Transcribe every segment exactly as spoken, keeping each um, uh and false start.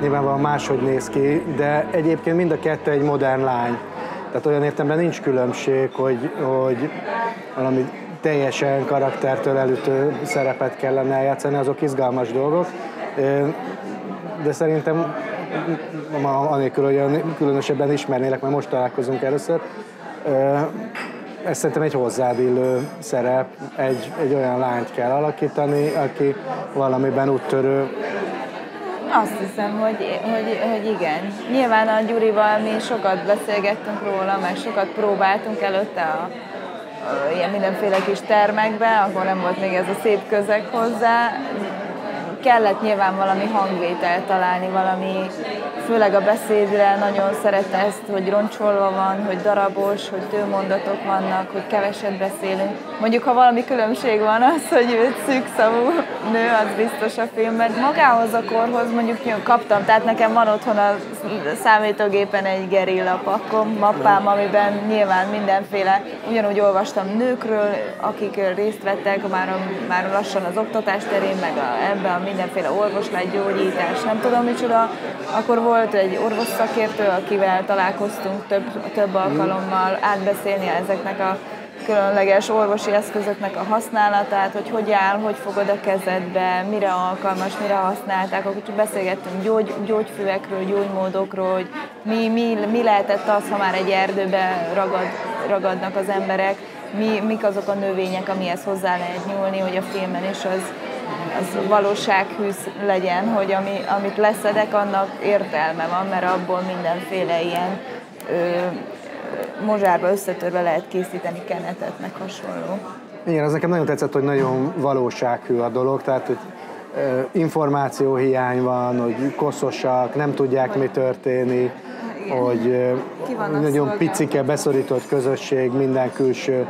nyilvánvalóan máshogy néz ki, de egyébként mind a kettő egy modern lány. Tehát olyan értelemben nincs különbség, hogy, hogy valami teljesen karaktertől elütő szerepet kellene eljátszani, azok izgalmas dolgok. De szerintem, anélkül, hogy különösebben ismernélek, mert most találkozunk először, ez szerintem egy hozzád illő szerep, egy, egy olyan lányt kell alakítani, aki valamiben úttörő. Azt hiszem, hogy, hogy, hogy igen. Nyilván a Gyurival mi sokat beszélgettünk róla, meg sokat próbáltunk előtte a, a, ilyen mindenféle kis termekbe, akkor nem volt még ez a szép közeg hozzá. Kellett nyilván valami hangvételt találni, valami, főleg a beszédre nagyon szerette ezt, hogy roncsolva van, hogy darabos, hogy tőmondatok vannak, hogy keveset beszélünk. Mondjuk, ha valami különbség van az, hogy ő szűkszavú nő, az biztos a filmben. Magához a korhoz mondjuk kaptam, tehát nekem van otthon a számítógépen egy gerilla pakkom, mappám, amiben nyilván mindenféle, ugyanúgy olvastam nőkről, akik részt vettek már, már lassan az oktatás terén, meg a, ebbe a mindenféle orvoslás, gyógyítás, nem tudom micsoda. Akkor volt egy orvosszakértő, akivel találkoztunk több, több alkalommal átbeszélni ezeknek a különleges orvosi eszközöknek a használatát, hogy hogy áll, hogy fogod a kezedbe, mire alkalmas, mire használták. Akkor beszélgettünk gyógy, gyógyfüvekről, gyógymódokról, hogy mi, mi, mi lehetett az, ha már egy erdőbe ragad, ragadnak az emberek, mi, mik azok a növények, amihez hozzá lehet nyúlni, hogy a filmen is az az valósághűs legyen, hogy ami, amit leszedek, annak értelme van, mert abból mindenféle ilyen ö, mozsárba összetörve lehet készíteni kenetet, meg hasonló. Igen, az nekem nagyon tetszett, hogy nagyon valósághű a dolog, tehát hogy ö, információhiány van, hogy koszosak, nem tudják, mi történik, igen. Hogy ö, nagyon picike, beszorított közösség, minden külső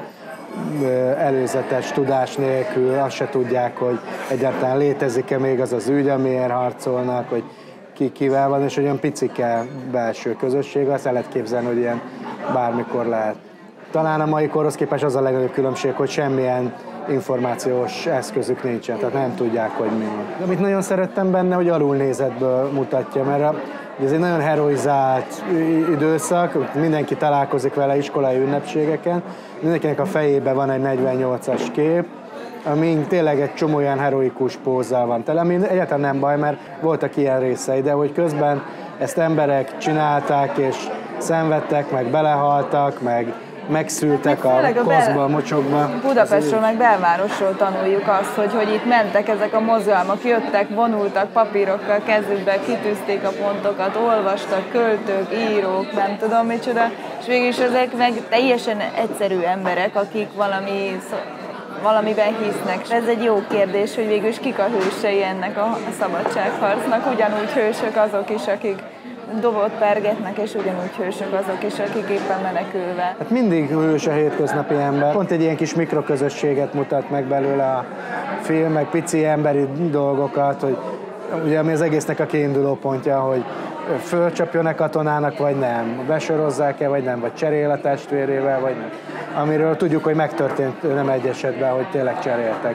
előzetes tudás nélkül, azt se tudják, hogy egyáltalán létezik-e még az az ügy, amiért harcolnak, hogy ki kivel van, és olyan picike belső közösség, azt el lehet képzelni, hogy ilyen bármikor lehet. Talán a mai korhoz képest az a legnagyobb különbség, hogy semmilyen információs eszközük nincsen, tehát nem tudják, hogy mi van. Amit nagyon szerettem benne, hogy alulnézetből mutatja, mert ez egy nagyon heroizált időszak, mindenki találkozik vele iskolai ünnepségeken, mindenkinek a fejében van egy negyvennyolcas kép, ami tényleg egy csomó olyan heroikus pózzal van tele, ami egyáltalán nem baj, mert voltak ilyen részei, de hogy közben ezt emberek csinálták, és szenvedtek, meg belehaltak, meg megszültek a koszba, a mocsokba. Budapestről, meg belvárosról tanuljuk azt, hogy, hogy itt mentek ezek a mozgalmak, jöttek, vonultak papírokkal kezükbe, kitűzték a pontokat, olvastak, költők, írók, nem tudom micsoda, és végülis ezek meg teljesen egyszerű emberek, akik valami, valamiben hisznek. Ez egy jó kérdés, hogy végülis kik a hősei ennek a szabadságharcnak, ugyanúgy hősök azok is, akik dobot pergetnek, és ugyanúgy hősök azok is, akik éppen menekülve. Hát mindig hős a hétköznapi ember. Pont egy ilyen kis mikroközösséget mutat meg belőle a film, meg pici emberi dolgokat, hogy ugye ami az egésznek a kiinduló pontja, hogy fölcsapjon-e katonának, vagy nem, besorozzák-e, vagy nem, vagy cserél a testvérével, vagy nem. Amiről tudjuk, hogy megtörtént nem egy esetben, hogy tényleg cseréltek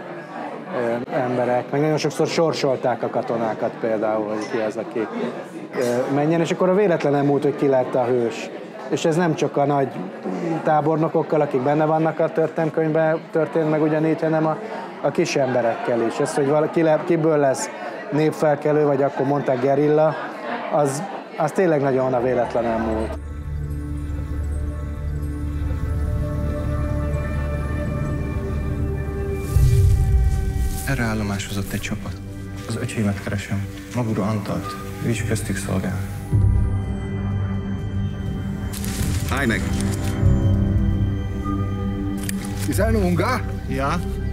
emberek. Meg nagyon sokszor sorsolták a katonákat például, hogy ki az, aki menjen, és akkor a véletlen nem múlt, hogy ki lett a hős. És ez nem csak a nagy tábornokokkal, akik benne vannak a történelemkönyvben történt meg ugyanígy, hanem a, a kis emberekkel is. Ez, hogy valaki, kiből lesz népfelkelő, vagy akkor mondták gerilla, az, az tényleg nagyon a véletlen nem múlt. Erre állomásozott egy csapat. Az öcsémet keresem, Magura Antalt. Ő is köztük szolgál. Állj meg! Ist er ein Ungar? Ja.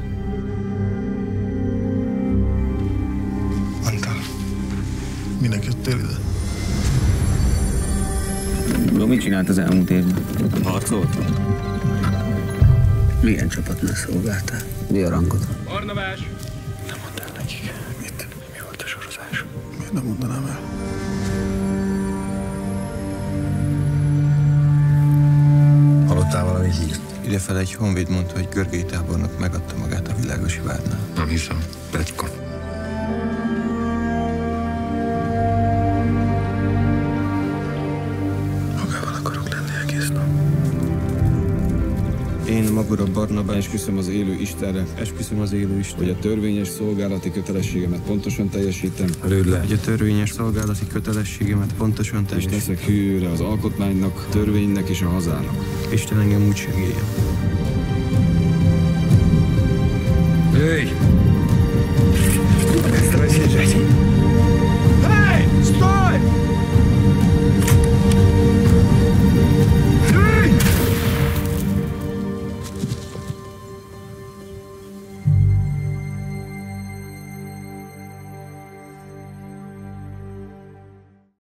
Antal, minek jöttél ide? Tudom, mit csinált az elmúlt évben? Harcolt? Milyen csapatnál szolgáltál? Mi a rankod? Barnabás! Nem mondd el nekik. Mit? Mi volt a sorozás? Miért nem mondanám el? Hallottál valami hírt? Idefele egy honvéd mondta, hogy Görgei tábornok megadta magát a Világosi várnál. Nem hiszem. Pletyka. Magura Barnabás, esküszöm az élő Istenre, esküszöm az élő Isten, hogy a törvényes szolgálati kötelességemet pontosan teljesítem, lőd le, hogy a törvényes szolgálati kötelességemet pontosan és teljesítem, teszek hűre az alkotmánynak, törvénynek és a hazának. Isten engem úgy segéljen.